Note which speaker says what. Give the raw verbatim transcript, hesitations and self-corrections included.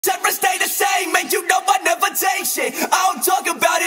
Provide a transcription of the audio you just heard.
Speaker 1: Never stay the same, man, you know I never take shit. I don't talk about